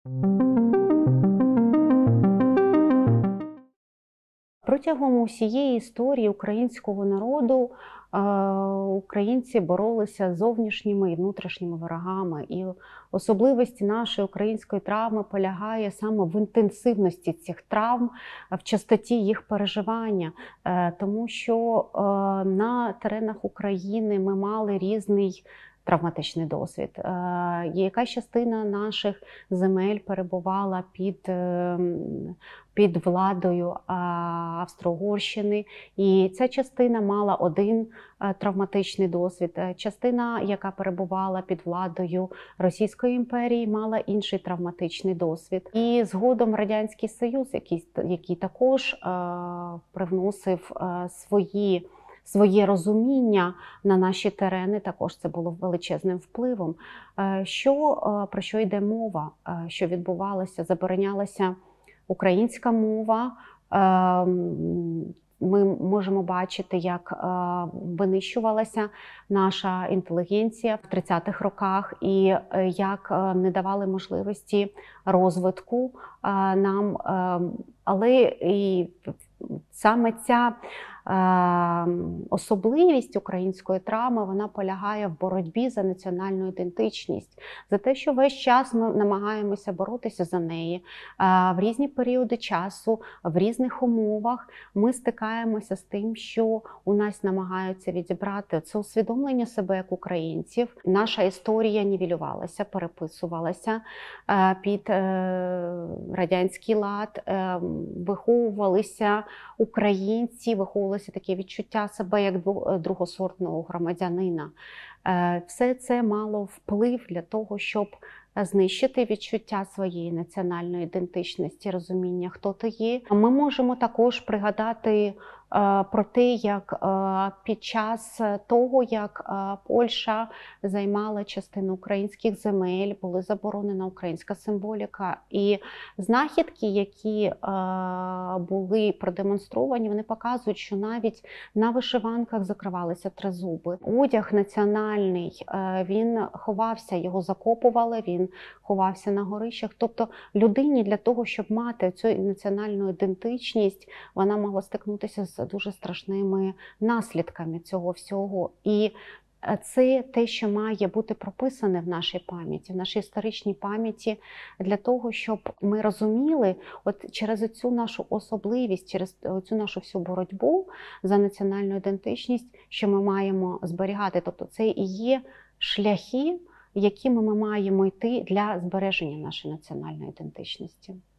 Протягом усієї історії українського народу українці боролися з зовнішніми і внутрішніми ворогами. І особливість нашої української травми полягає саме в інтенсивності цих травм, в частоті їх переживання. Тому що на теренах України ми мали різний травматичний досвід. Якась частина наших земель перебувала під владою Австро-Угорщини, і ця частина мала один травматичний досвід. Частина, яка перебувала під владою Російської імперії, мала інший травматичний досвід. І згодом Радянський Союз, який також привносив своє розуміння на наші терени, також це було величезним впливом. Про що йде мова? Що відбувалося? Заборонялася українська мова. Ми можемо бачити, як винищувалася наша інтелігенція в 30-х роках і як не давали можливості розвитку нам. Але і саме ця особливість української травми, вона полягає в боротьбі за національну ідентичність, за те, що весь час ми намагаємося боротися за неї. В різні періоди часу, в різних умовах ми стикаємося з тим, що у нас намагаються відібрати це усвідомлення себе як українців. Наша історія нівелювалася, переписувалася під радянський лад, виховувалися українці, виховувалися таке відчуття себе як другосортного громадянина. Все це мало вплив для того, щоб знищити відчуття своєї національної ідентичності, розуміння, хто ти є. Ми можемо також пригадати про те, як під час того, як Польща займала частину українських земель, була заборонена українська символіка. І знахідки, які були продемонстровані, вони показують, що навіть на вишиванках закривалися тризуби. Одяг національний, він ховався, його закопували, він ховався на горищах. Тобто людині для того, щоб мати цю національну ідентичність, вона могла стикнутися з дуже страшними наслідками цього всього. І це те, що має бути прописане в нашій пам'яті, в нашій історичній пам'яті, для того, щоб ми розуміли, от через цю нашу особливість, через цю нашу всю боротьбу за національну ідентичність, що ми маємо зберігати. Тобто це і є шляхи, якими ми маємо йти для збереження нашої національної ідентичності.